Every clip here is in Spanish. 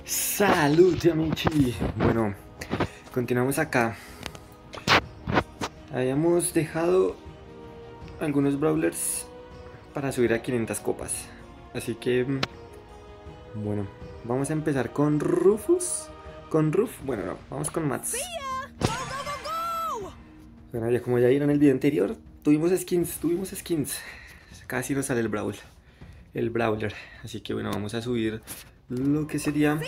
Salud, amici. Bueno, continuamos acá. Habíamos dejado algunos brawlers para subir a 500 copas. Así que, bueno, vamos a empezar con Rufus. Con Ruf, bueno, no, vamos con Mats. Bueno, ya como ya vieron en el video anterior, tuvimos skins. Casi nos sale el brawler. Así que bueno, vamos a subir lo que sería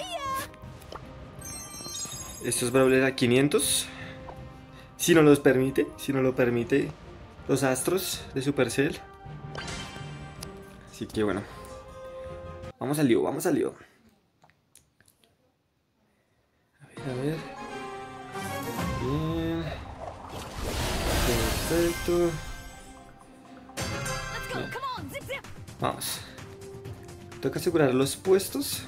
estos brawlers a 500. Si nos lo permite los astros de Supercell. Así que bueno, vamos al lío. A ver. Bien. Perfecto. Bien. Vamos. Toca asegurar los puestos.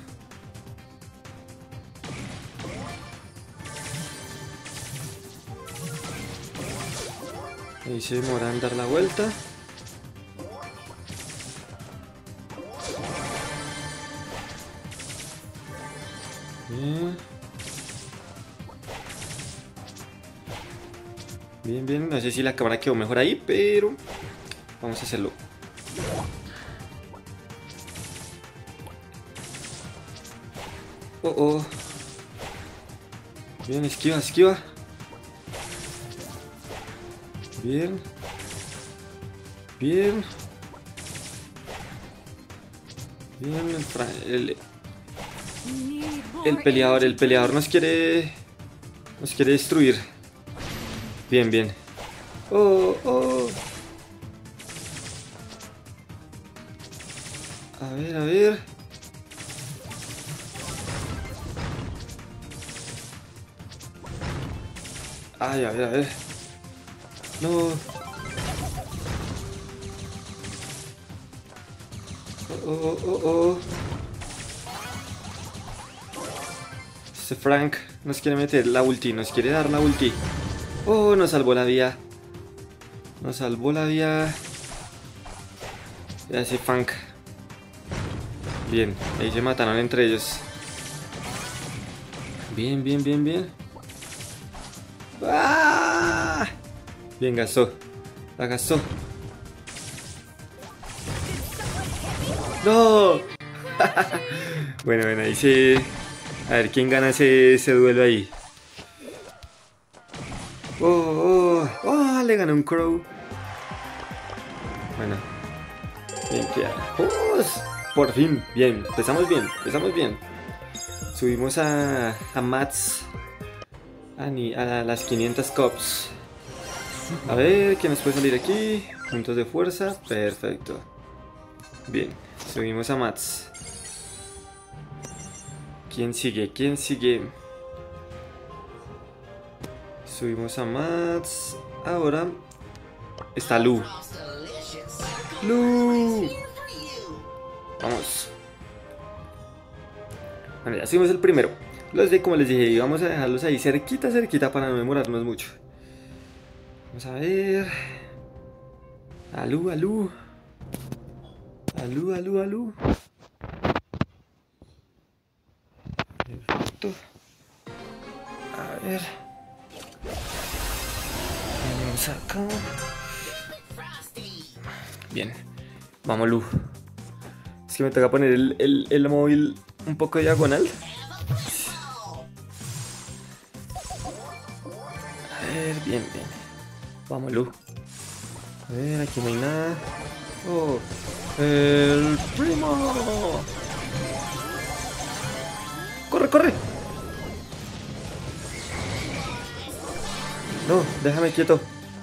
Ahí se demora en dar la vuelta. Bien. Bien. No sé si la cámara quedó mejor ahí, pero vamos a hacerlo. Oh. Bien, esquiva. Bien. El peleador nos quiere destruir. Bien. Oh. A ver. Ay, a ver. No. Oh. Este Frank nos quiere meter la ulti, nos quiere dar la ulti. Oh, nos salvó la vida. Ese Frank. Bien, ahí se mataron entre ellos. Bien. ¡Ah! Bien, la gastó. ¡No! Bueno, ahí se... A ver, ¿quién gana ese duelo ahí? Oh, le ganó un Crow. Bueno. Bien, por fin, bien, empezamos bien. Subimos a Mats a las 500 cops. A ver, ¿qué nos puede salir aquí? Puntos de fuerza, perfecto. Bien, subimos a Mats. ¿Quién sigue? Subimos a Mats. Ahora está Lu. Vamos. Bueno, ya subimos el primero. Como les dije, vamos a dejarlos ahí cerquita para no demorarnos mucho. Vamos a ver. Alú. Perfecto. A ver. Vamos acá. Bien. Vamos, Lu. Es que me toca poner el móvil un poco diagonal. A ver, bien. Vamos, Lu. A ver, aquí no hay nada. Oh, el primo. ¡Corre! No, déjame quieto.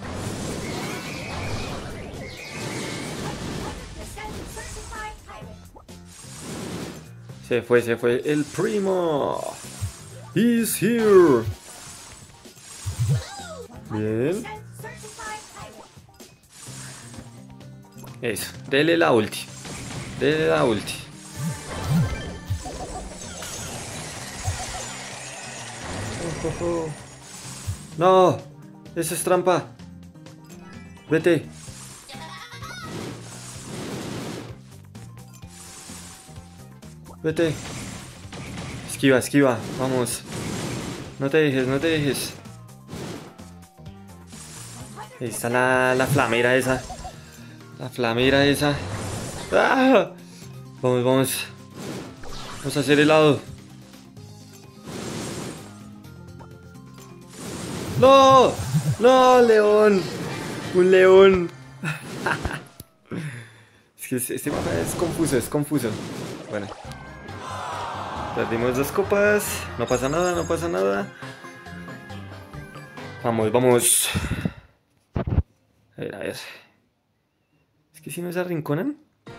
Se fue el primo. He's here. Bien. Eso, dele la ulti. Oh. No, esa es trampa. Vete. Esquiva, esquiva. Vamos. No te dejes, no te dejes. Ahí está la flamera esa. La flamera esa. ¡Ah! Vamos, vamos. Vamos a hacer helado. ¡No! ¡No, león! ¡Un león! Es que este mapa es confuso, es confuso. Bueno. Perdimos 2 copas. No pasa nada, no pasa nada. Vamos, vamos. A ver, a ver. Es que si nos arrinconan.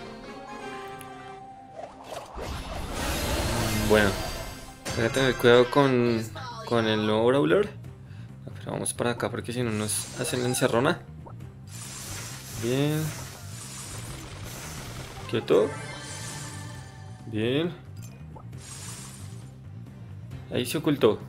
Bueno. Voy a tener cuidado con el nuevo Brawler. Pero vamos para acá porque si no nos hacen la encerrona. Bien. Quieto. Bien. Ahí se ocultó.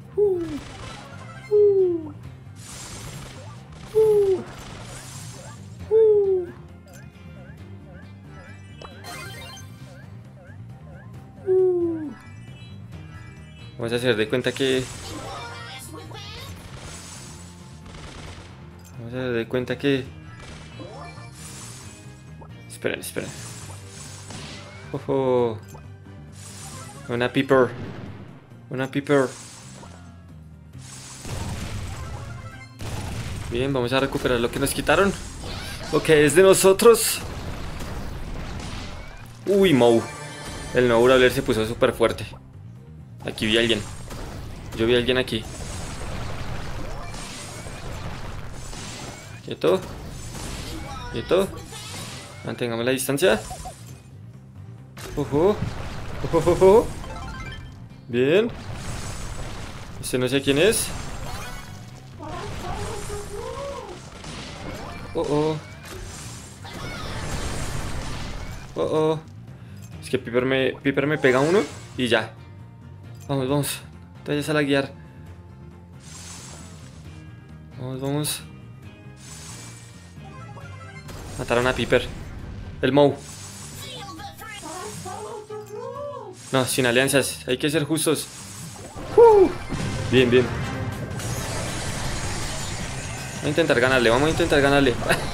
Vamos a hacer de cuenta que... Vamos a hacer de cuenta que... Esperen, esperen. Ojo. Una Piper. Una Piper. Bien, vamos a recuperar lo que nos quitaron. Lo que es de nosotros. Uy, Moe. El nuevo Brawler se puso súper fuerte. Aquí vi a alguien. Yo vi a alguien aquí. Quieto. Quieto. Mantengamos la distancia. Ojo. Ojo, ojo. Bien. Este no sé quién es. Oh, oh. Oh, oh. Es que Piper me pega uno y ya. Vamos, vamos. Te vayas a la guiar. Vamos, vamos. Mataron a Piper. El Moe. No, sin alianzas. Hay que ser justos. Bien, bien. Vamos a intentar ganarle. Vamos a intentar ganarle.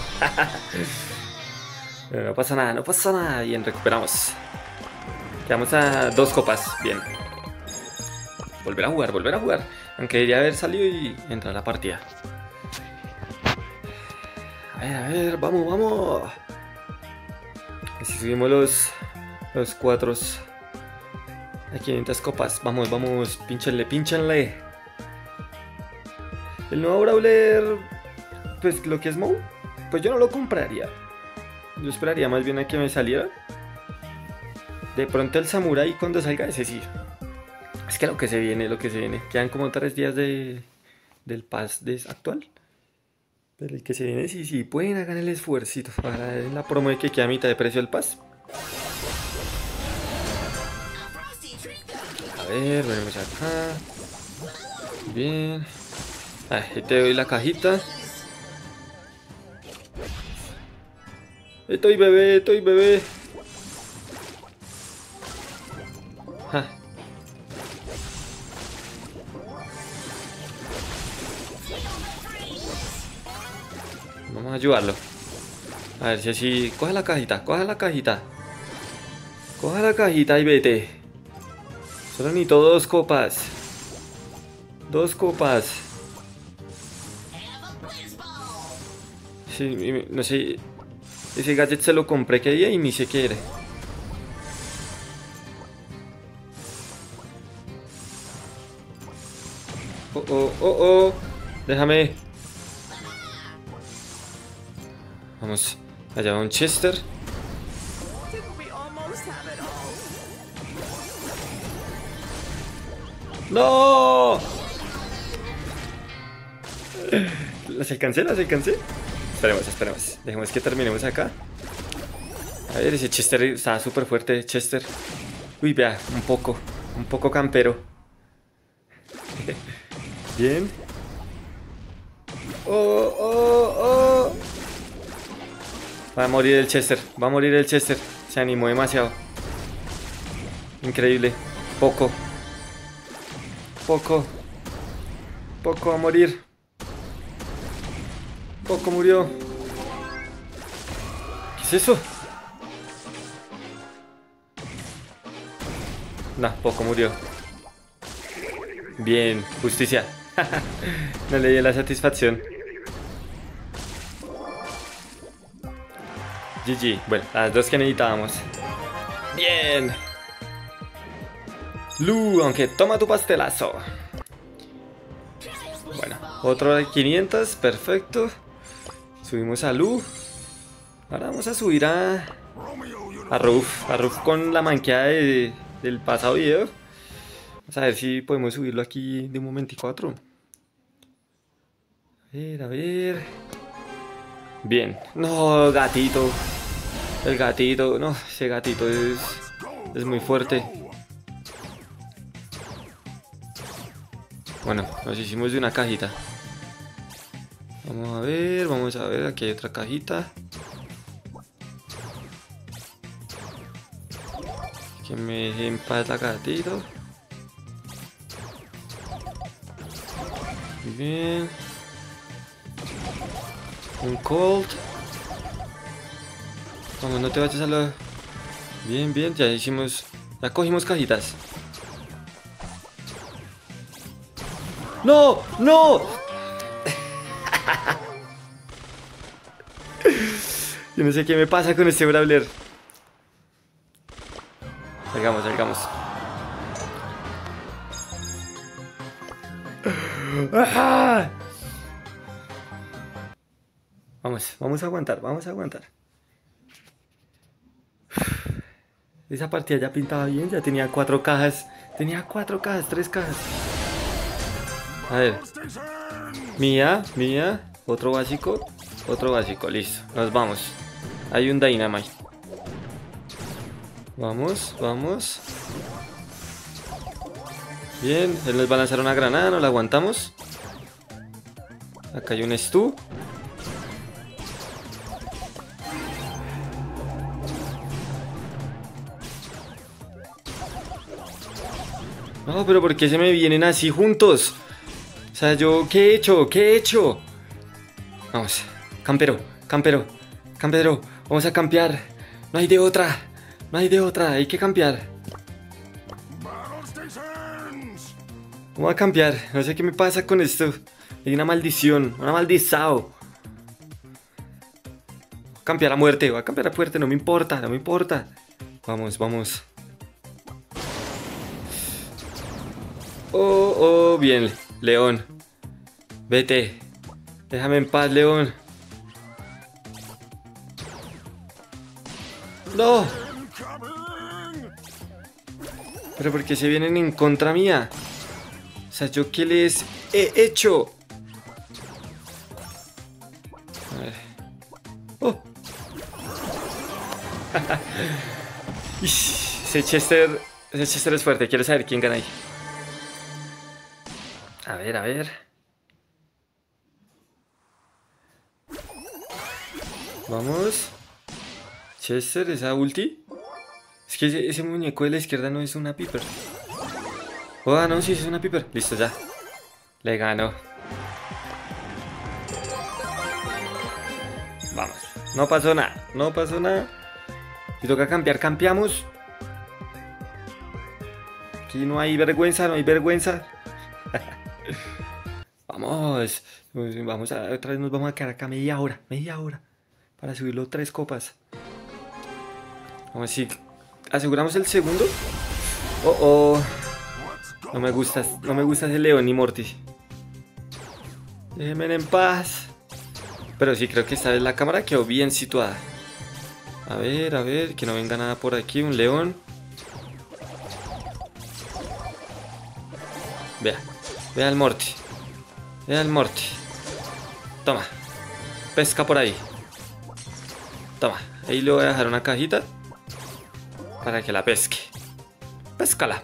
Pero no pasa nada, no pasa nada. Bien, recuperamos. Quedamos a 2 copas. Bien. Volver a jugar, volver a jugar. Aunque debería haber salido y entrar a la partida. A ver, vamos, vamos. Así subimos los 4 a 500 copas. Vamos, vamos, pínchenle, pínchenle. El nuevo Brawler, pues lo que es Moe, pues yo no lo compraría. Yo esperaría más bien a que me saliera. De pronto el Samurai cuando salga, ese sí. Es que lo que se viene, lo que se viene. Quedan como 3 días del pass actual. Pero el que se viene, sí, sí, pueden hagan el esfuercito. Para la promo de que queda a mitad de precio el pass. A ver, venimos acá. Bien. Ahí te doy la cajita. Estoy bebé, estoy bebé. Ja. Vamos a ayudarlo. A ver si así... Coge la cajita, coge la cajita. Coge la cajita y vete. Solo necesito 2 copas. 2 copas. Sí, no sé. Ese gadget se lo compré que día y ni sé qué era. Oh, oh, oh, oh. Déjame. Vamos. Allá va un Chester. ¡No! ¿Las alcancé? ¿Las alcancé? Esperemos, esperemos. Dejemos que terminemos acá. A ver, ese Chester está súper fuerte, Chester. Uy, vea, un poco campero. Bien. Oh, oh, oh. Va a morir el Chester, va a morir el Chester. Se animó demasiado. Increíble. Poco. Poco. Poco va a morir. Poco murió. ¿Qué es eso? No, Poco murió. Bien, justicia. No le di la satisfacción. GG. Bueno, las dos que necesitábamos. Bien. Lu, aunque toma tu pastelazo. Bueno, otro de 500, perfecto. Subimos a Lu. Ahora vamos a subir a Ruf. A Ruf con la manqueada del pasado video. Vamos a ver si podemos subirlo aquí de un momentico a otro. A ver. Bien. No, gatito. El gatito. No, ese gatito es muy fuerte. Bueno, nos hicimos de una cajita. Vamos a ver, aquí hay otra cajita. Que me deje en paz la gatito. Bien. Un Colt. Vamos, no te vayas a la... Bien, bien, ya hicimos... Ya cogimos cajitas. ¡No! ¡No! Yo no sé qué me pasa con este Brawler. Salgamos, salgamos. ¡Ah! Vamos a aguantar, vamos a aguantar. Esa partida ya pintaba bien, ya tenía 4 cajas. Tenía 4 cajas, 3 cajas. A ver. Mía, otro básico, listo. Nos vamos. Hay un Dynamite. Vamos, vamos. Bien, él nos va a lanzar una granada, no la aguantamos. Acá hay un Stu. No, pero ¿por qué se me vienen así juntos? O sea, yo, ¿qué he hecho? ¿Qué he hecho? Vamos, campero. Vamos a campear. No hay de otra. Hay que campear. Vamos a campear. No sé qué me pasa con esto. Hay una maldición, una maldizao. Campear a muerte, voy a campear a muerte, no me importa. Vamos. Oh, bien, León. Vete. Déjame en paz, León. No. Pero ¿por qué se vienen en contra mía? O sea, ¿yo qué les he hecho? A ver. Oh. Ese Chester es fuerte. Quiero saber quién gana ahí. A ver. Vamos. Chester, esa ulti. Es que ese muñeco de la izquierda no es una Piper. Oh, no, sí, es una Piper. Listo, ya. Le gano. Vamos. No pasó nada. Si toca campear, campeamos. Aquí no hay vergüenza. Vamos. Otra vez nos vamos a quedar acá media hora. Para subirlo 3 copas. Vamos a ver si aseguramos el segundo. Oh. No me gusta ese León ni Mortis. Déjenme en paz. Pero sí, creo que esta vez la cámara quedó bien situada. A ver, que no venga nada por aquí. Un león. Vea el Morty. Toma. Pesca por ahí. Toma. Ahí le voy a dejar una cajita para que la pesque. Péscala.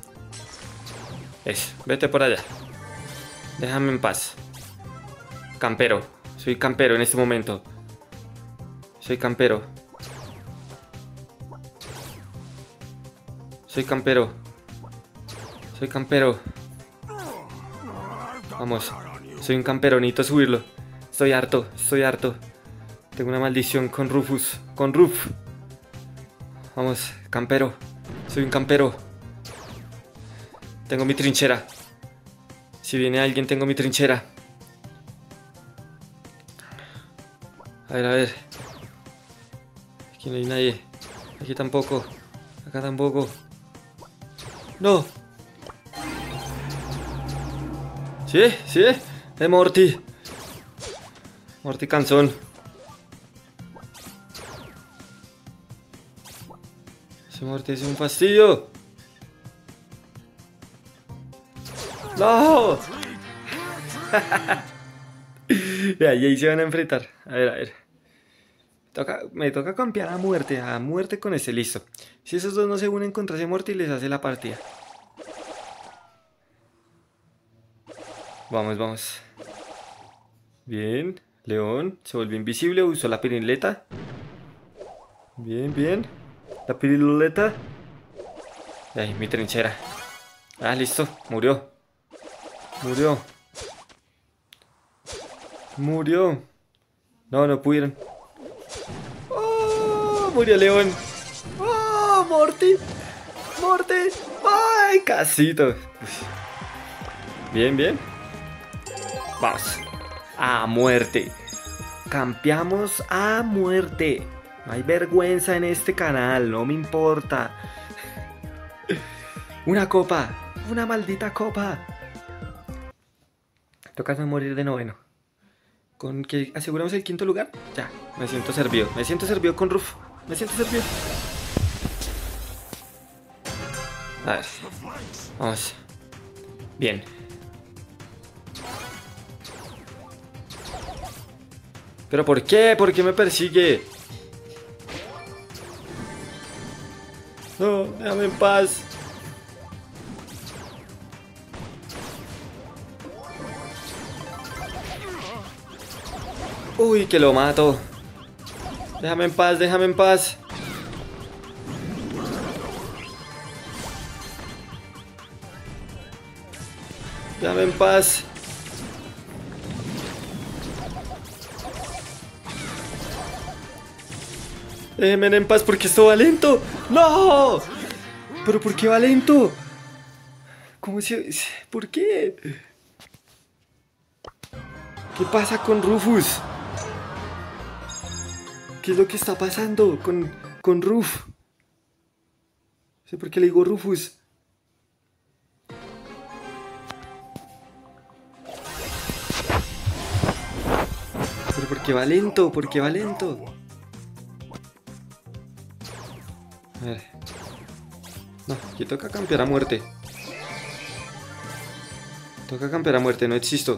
Eso, vete por allá. Déjame en paz. Campero. Soy campero en este momento. Soy campero. Vamos. Soy un campero, necesito subirlo. Estoy harto, estoy harto. Tengo una maldición con Rufus. Con Ruf. Vamos, campero. Soy un campero. Tengo mi trinchera. Si viene alguien, tengo mi trinchera. A ver. Aquí no hay nadie. Aquí tampoco. Acá tampoco. ¡No! Sí. Es Morty. Morty cansón. Ese Morty es un fastidio. ¡No! Y ahí se van a enfrentar. A ver. Me toca campear a muerte con ese, listo. Si esos dos no se unen contra ese Morty, les hace la partida. Vamos. Bien, León se volvió invisible, usó la pirileta. Bien. La pirileta. Ahí, mi trinchera. Ah, listo, murió. No pudieron. ¡Oh! Murió León. ¡Oh! Morty. ¡Ay! Casito. Bien. Vamos. A muerte. Campeamos a muerte. No hay vergüenza en este canal, no me importa. Una copa. Una maldita copa. Toca no morir de noveno. Con que aseguramos el quinto lugar. Ya, me siento servido con Ruf. A ver. Vamos. Bien. ¿Pero por qué? ¿Por qué me persigue? No, déjame en paz. Uy, que lo mato. Déjame en paz. Déjame en paz. Déjenme en paz porque esto va lento. ¡No! ¿Pero por qué va lento? ¿Cómo se...? ¿Por qué? ¿Qué pasa con Rufus? ¿Qué es lo que está pasando con Ruf? No sé por qué le digo Rufus. ¿Pero por qué va lento? A ver. No, aquí toca campear a muerte. No existo.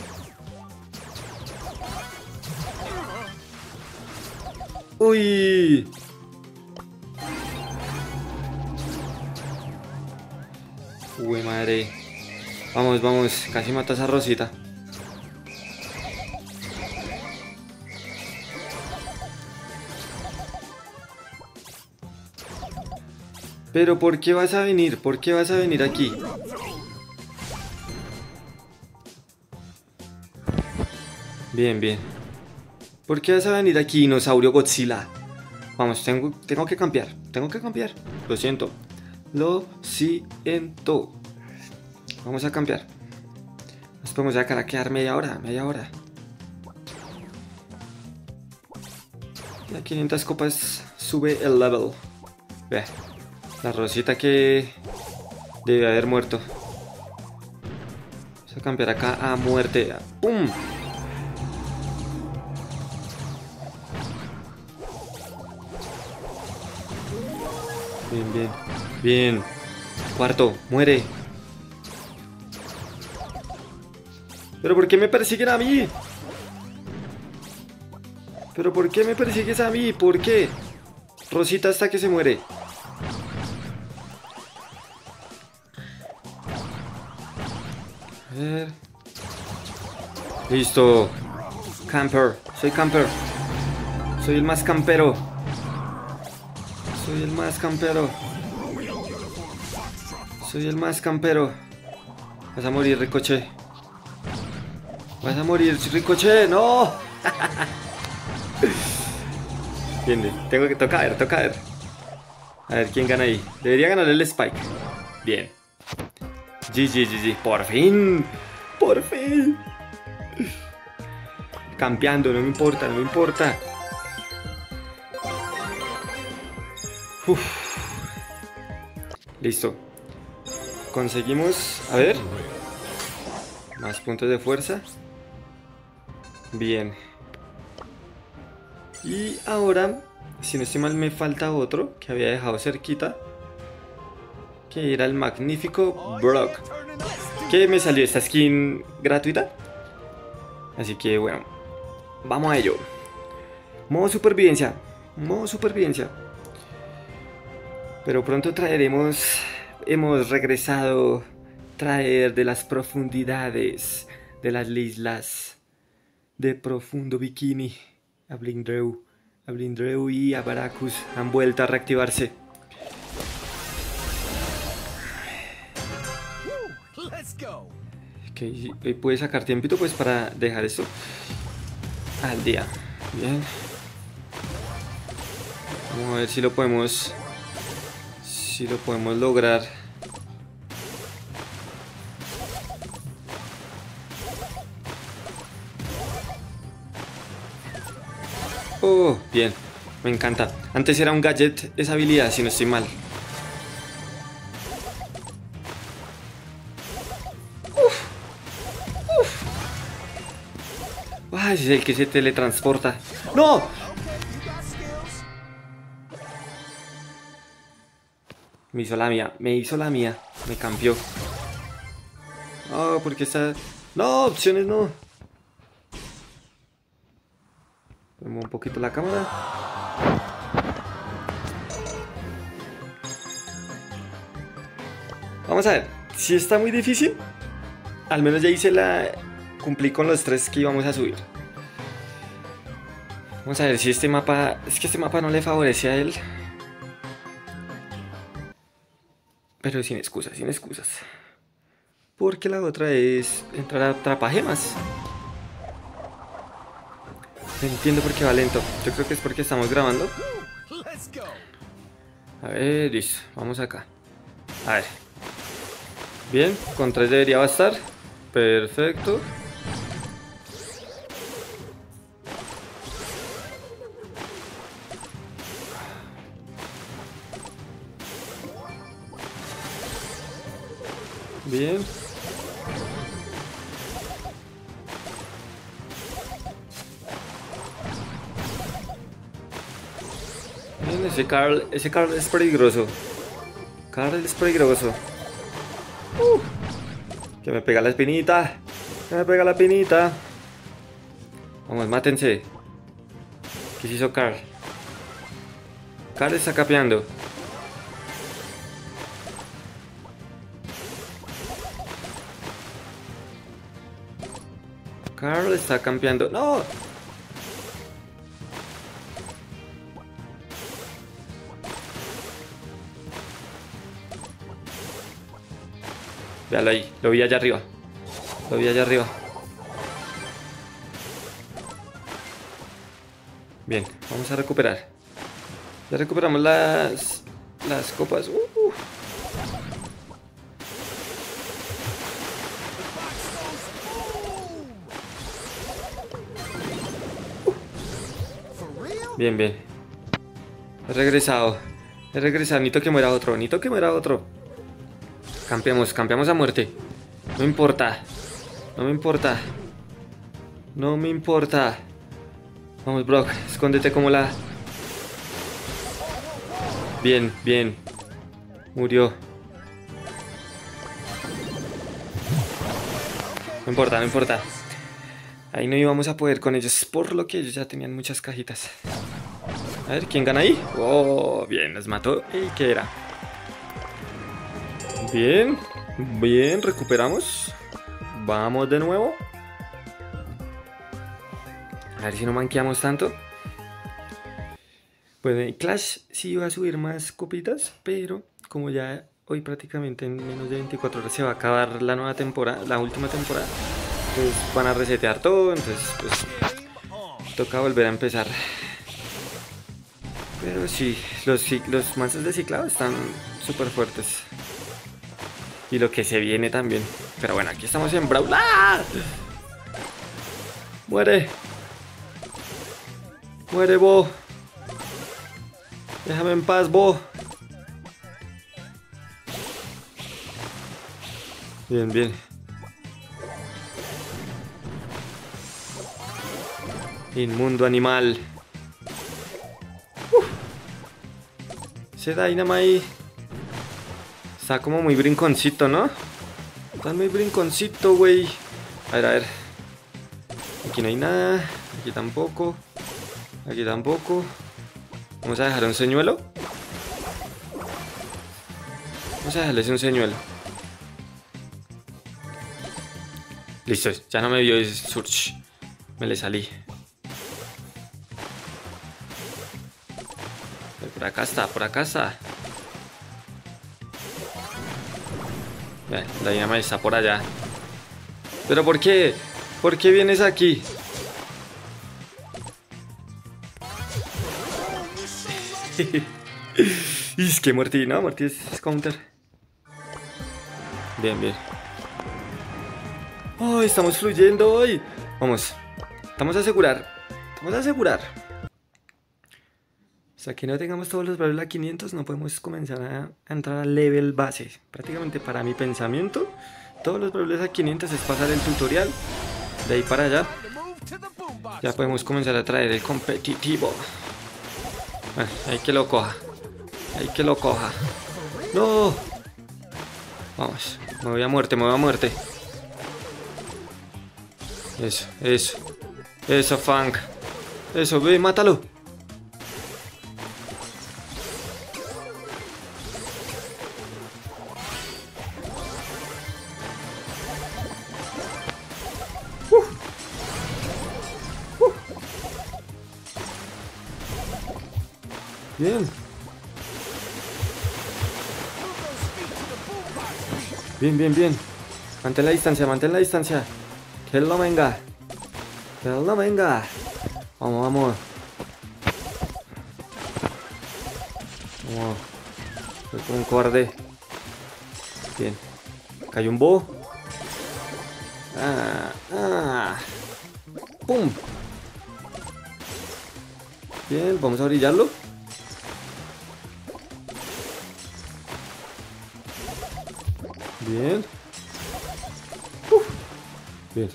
¡Uy! Uy, madre. Vamos. Casi matas a Rosita. Pero ¿por qué vas a venir? ¿Por qué vas a venir aquí? Bien. ¿Por qué vas a venir aquí, dinosaurio Godzilla? Vamos, tengo que cambiar. Lo siento. Vamos a cambiar. Nos podemos sacar a quedar media hora. Y a 500 copas sube el level. Vea. La Rosita que debe haber muerto. Vamos a cambiar acá a muerte. ¡Pum! Bien. Cuarto, muere. ¿Pero por qué me persiguen a mí? ¿Pero por qué me persigues a mí? ¿Por qué? Rosita hasta que se muere. A ver. Listo. Camper. Soy camper. Soy el más campero. Vas a morir, Ricochet. Vas a morir, Ricochet, no. Bien, tengo que toca ver, toca ver. A ver quién gana ahí. Debería ganar el Spike. Bien. GG, por fin. Por fin. Campeando, no me importa, no me importa. Uf. Listo. Conseguimos, a ver, más puntos de fuerza. Bien. Y ahora, si no estoy mal, me falta otro que había dejado cerquita, que era el magnífico Brock, que me salió esta skin gratuita. Así que bueno, vamos a ello. Modo supervivencia. Modo supervivencia. Pero pronto traeremos... Hemos regresado. Traer de las profundidades de las islas de profundo bikini. A Blindreu y a Baracus han vuelto a reactivarse. Ok, puedes sacar tiempito pues para dejar esto al día. Bien. Vamos a ver si lo podemos... Si lo podemos lograr. Oh, bien. Me encanta. Antes era un gadget esa habilidad, si no estoy mal. Ay, es el que se teletransporta. ¡No! Me hizo la mía, me cambió. Oh, porque está... No, opciones no. Ponemos un poquito la cámara. Vamos a ver, si está muy difícil, al menos ya hice la... Cumplí con los 3 que íbamos a subir. Vamos a ver si este mapa... Es que este mapa no le favorece a él. Pero sin excusas, sin excusas. Porque la otra es entrar a atrapagemas. No entiendo por qué va lento. Yo creo que es porque estamos grabando. A ver, listo. Vamos acá. A ver. Bien, con 3 debería bastar. Perfecto. Bien. Bien, ese Carl es peligroso. Carl es peligroso. Que me pega la espinita. Que me pega la espinita. Vamos, mátense. ¿Qué se hizo Carl? Carl está capeando. Carl está campeando. ¡No! Véalo ahí. Lo vi allá arriba. Lo vi allá arriba. Bien, vamos a recuperar. Ya recuperamos las copas. Bien, bien. He regresado. He regresado. Necesito que muera otro. Necesito que muera otro. Campeamos, campeamos a muerte. No importa. No me importa. No me importa. Vamos, Brock. Escóndete como la... Bien, bien. Murió. No importa, no importa. Ahí no íbamos a poder con ellos, por lo que ellos ya tenían muchas cajitas. A ver, ¿quién gana ahí? Oh, bien, nos mató. ¿Y qué era? Bien, bien, recuperamos. Vamos de nuevo. A ver si no manqueamos tanto. Pues en Clash sí iba a subir más copitas, pero como ya hoy prácticamente en menos de 24 horas se va a acabar la nueva temporada, la última temporada. Entonces van a resetear todo, entonces pues toca volver a empezar. Pero sí, los mazos de ciclado están súper fuertes. Y lo que se viene también. Pero bueno, aquí estamos en Brawl. ¡Ah! ¡Muere! ¡Muere, Bo! Déjame en paz, Bo. Bien, bien. Inmundo animal. Ese Dynamite está como muy brinconcito, ¿no? Está muy brinconcito, güey. A ver, a ver. Aquí no hay nada. Aquí tampoco. Aquí tampoco. Vamos a dejar un señuelo. Vamos a dejarles un señuelo. Listo, ya no me vio el Surge. Me le salí. Por acá está, por acá está. Bien, la Dynamite está por allá. ¿Pero por qué? ¿Por qué vienes aquí? Y es que Morty, no, Morty es counter. Bien, bien. ¡Ay, estamos fluyendo hoy! Vamos, vamos a asegurar. Vamos a asegurar. Hasta que no tengamos todos los valores a 500 no podemos comenzar a entrar al level base. Prácticamente para mi pensamiento, todos los valores a 500 es pasar el tutorial. De ahí para allá ya podemos comenzar a traer el competitivo. Bueno, hay que lo coja. Hay que lo coja. ¡No! Vamos, me voy a muerte, me voy a muerte. Eso, eso. Eso, Fang. Eso, ve, mátalo. Bien. Bien, bien, bien. Mantén la distancia, mantén la distancia. Que él no venga. Que él no venga. Vamos, vamos. Vamos. Soy como un cobarde. Bien. Cayó un Bo. ¡Pum! Bien, vamos a brillarlo. Bien. Bien.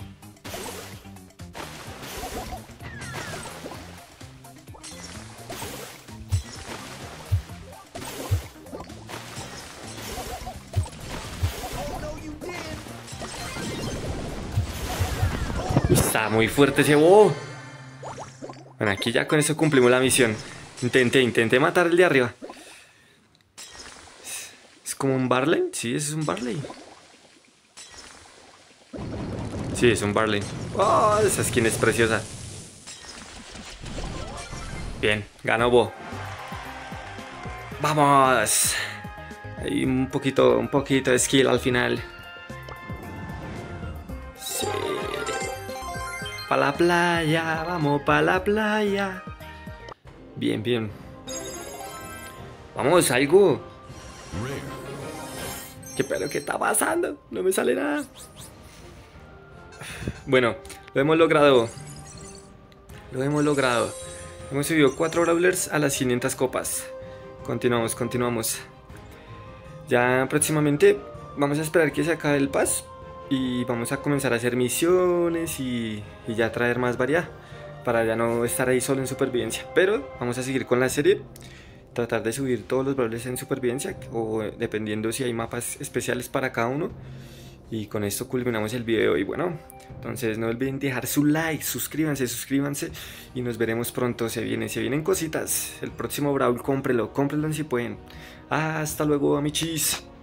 Está muy fuerte ese Bo. Bueno, aquí ya con eso cumplimos la misión. Intenté matar el de arriba. ¿Es como un Barley? Sí, ese es un Barley. Sí, es un Barley. Oh, esa skin es preciosa. Bien, ganó Bo. ¡Vamos! Hay un poquito de skill al final. Sí. Pa' la playa, vamos pa' la playa. Bien, bien. Vamos, algo. ¿Qué pedo? ¿Qué está pasando? No me sale nada. Bueno, lo hemos logrado. Lo hemos logrado. Hemos subido 4 brawlers a las 500 copas. Continuamos, continuamos. Ya próximamente vamos a esperar que se acabe el pass. Y vamos a comenzar a hacer misiones y ya traer más variedad. Para ya no estar ahí solo en supervivencia. Pero vamos a seguir con la serie. Tratar de subir todos los brawlers en supervivencia. O dependiendo si hay mapas especiales para cada uno. Y con esto culminamos el video. Y bueno, entonces no olviden dejar su like, suscríbanse y nos veremos pronto. Se vienen cositas. El próximo Brawl, cómprenlo si pueden. Hasta luego, amichis.